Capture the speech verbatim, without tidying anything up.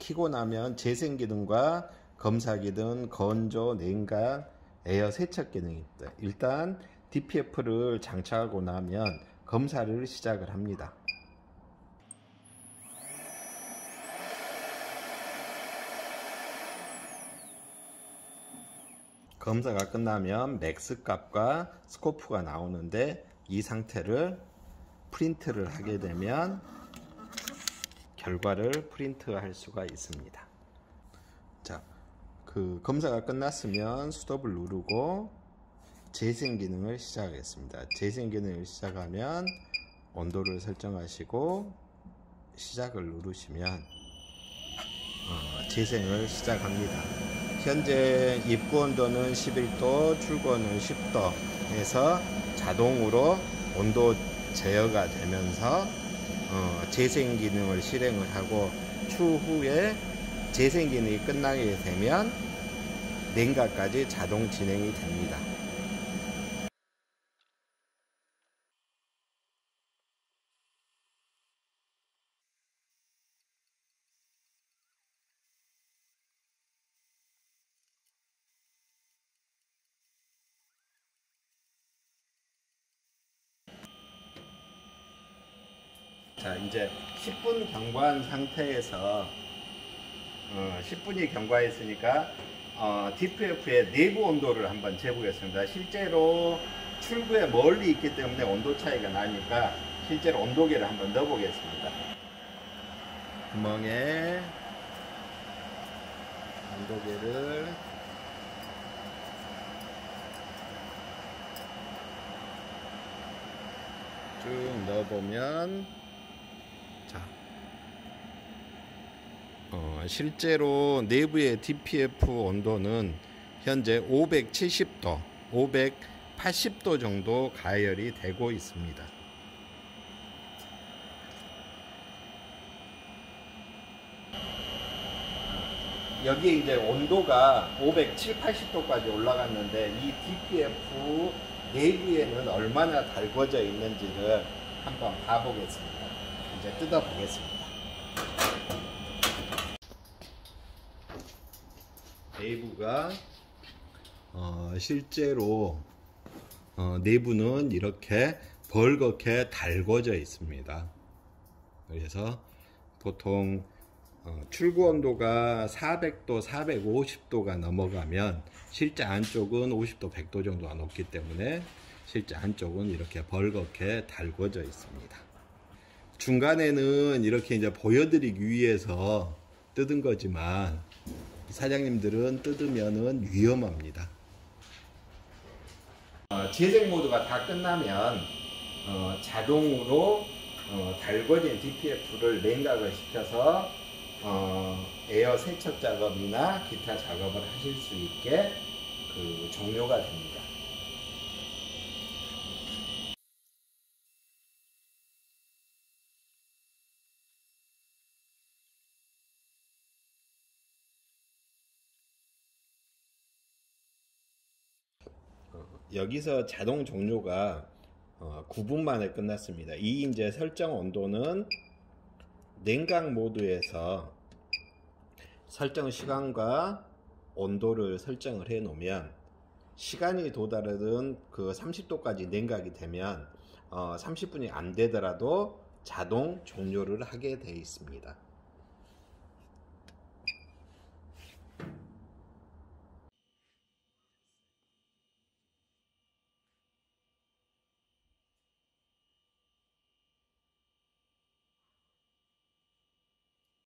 켜고 나면 재생 기능과 검사 기능, 건조, 냉각, 에어 세척 기능이 있다. 일단 디피에프를 장착하고 나면 검사를 시작을 합니다. 검사가 끝나면 맥스 값과 스코프가 나오는데 이 상태를 프린트를 하게 되면 결과를 프린트할 수가 있습니다. 자, 그 검사가 끝났으면 스톱을 누르고 재생 기능을 시작하겠습니다. 재생 기능을 시작하면 온도를 설정하시고 시작을 누르시면 어, 재생을 시작합니다. 현재 입구 온도는 십일 도, 출구 온도는 십 도에서 자동으로 온도 제어가 되면서 어, 재생 기능을 실행을 하고 추후에 재생 기능이 끝나게 되면 냉각까지 자동 진행이 됩니다. 자, 이제 십 분 경과한 상태에서 어, 십 분이 경과했으니까 어, 디피에프의 내부 온도를 한번 재보겠습니다. 실제로 출구에 멀리 있기 때문에 온도 차이가 나니까 실제로 온도계를 한번 넣어보겠습니다. 구멍에 온도계를 쭉 넣어보면 자, 어, 실제로 내부의 디피에프 온도는 현재 오백칠십 도, 오백팔십 도 정도 가열이 되고 있습니다. 여기 이제 온도가 오백칠십, 팔십 도까지 올라갔는데 이 디피에프 내부에는 얼마나 달궈져 있는지를 한번 봐보겠습니다. 이제 뜯어 보겠습니다. 내부가 어, 실제로 어, 내부는 이렇게 벌겋게 달궈져 있습니다. 그래서 보통 어, 출구 온도가 사백 도, 사백오십 도가 넘어가면 실제 안쪽은 오십 도, 백 도 정도가 높기 때문에 실제 안쪽은 이렇게 벌겋게 달궈져 있습니다. 중간에는 이렇게 이제 보여드리기 위해서 뜯은 거지만 사장님들은 뜯으면은 위험합니다. 어, 재생 모드가 다 끝나면 어, 자동으로 어, 달궈진 디피에프를 냉각을 시켜서 어, 에어 세척 작업이나 기타 작업을 하실 수 있게 그 종료가 됩니다. 여기서 자동 종료가 어, 구 분 만에 끝났습니다. 이 이제 설정 온도는 냉각 모드에서 설정 시간과 온도를 설정을 해 놓으면 시간이 도달하던 그 삼십 도까지 냉각이 되면 어, 삼십 분이 안 되더라도 자동 종료를 하게 되어 있습니다.